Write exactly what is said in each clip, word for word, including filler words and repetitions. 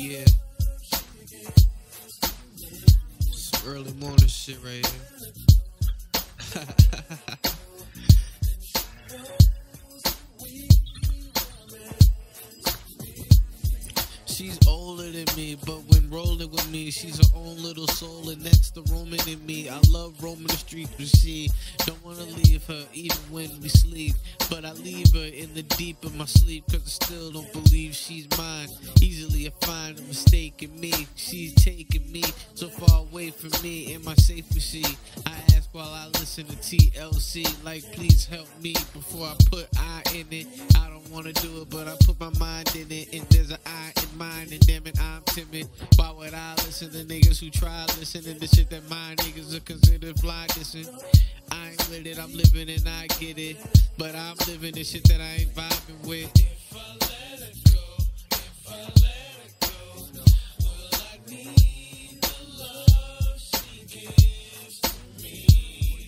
Yeah. Some early morning shit right here. She's older than me, but when rolling with me, she's her own little soul, and that's the Roman in me. I love roaming the streets, but she don't wanna leave her even when we sleep. But I leave her in the deep of my sleep, cause I still don't believe she's mine. Easily I find a mistake in me. She's taking me so far away from me. Am I safe with she? I ask while I listen to T L C, like please help me before I put I in it. I don't wanna do it, but I put my mind in it, and there's an I in mine, and damn it, I'm timid. Why would I listen to niggas who try listening to shit that my niggas are considered fly dissing? I ain't with it, I'm living and I get it, but I'm living the shit that I ain't vibing with. If I let it go, if I let it go, will I need the love she gives to me?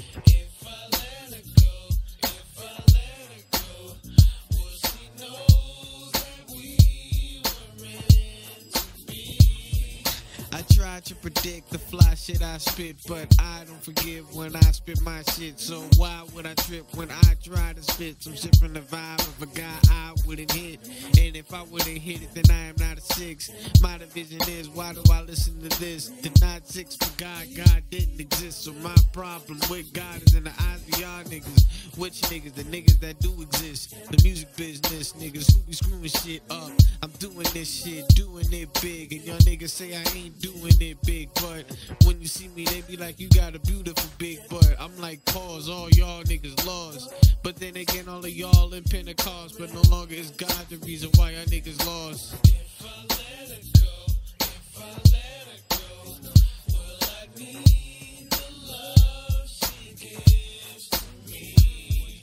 If I let it go, if I let it go, will she know that we were meant to be? I try to predict the fly shit I spit, but I don't forgive when I spit my shit. So why would I trip when I try to spit some shit from the vibe of a guy I wouldn't hit? And if I wouldn't hit it, then I am not a six. My division is, why do I listen to this? The not six for God, God didn't exist. So my problem with God is in the eyes of y'all niggas. Which niggas? The niggas that do exist. The music business niggas who be screwing shit up. I'm doing this shit, doing it big, and y'all niggas say I ain't doing it big, but when you see me, they be like, you got a beautiful big butt. I'm like, pause, all y'all niggas lost. But then again, all of y'all in Pentecost, but no longer is God the reason why y'all niggas lost. If I let it go, if I let it go, will I need the love she gives to me?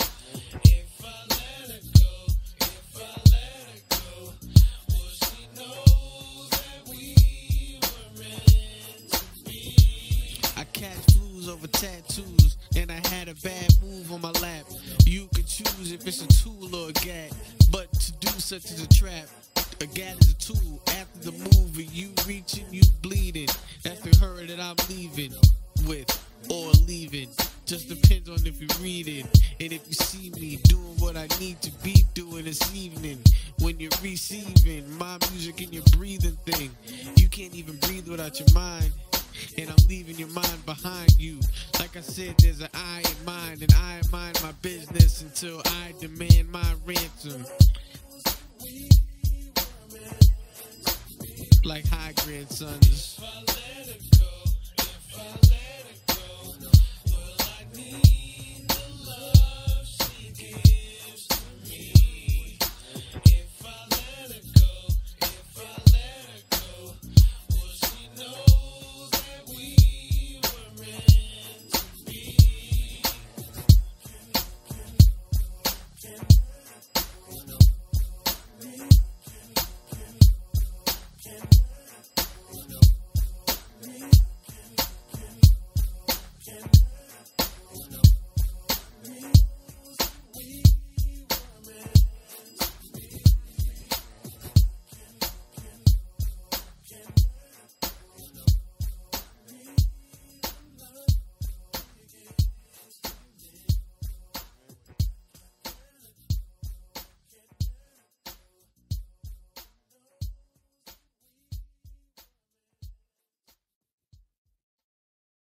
If I let it go, if I let it go, will she know that we were meant to be? I catch flus over tattoos, and I had a bad move on my lap. You can choose if it's a tool or a gat, but to do such as a trap. A gat is a tool. After the movie, you reaching, you bleeding. That's the her that I'm leaving with or leaving. Just depends on if you read it and if you see me doing what I need to be doing this evening. When you're receiving my music and your breathing thing, you can't even breathe without your mind. And I'm leaving your mind behind you. Like I said, there's an I in mine, and I mind my business until I demand my ransom. Like high grandsons. If I let it go, if I let it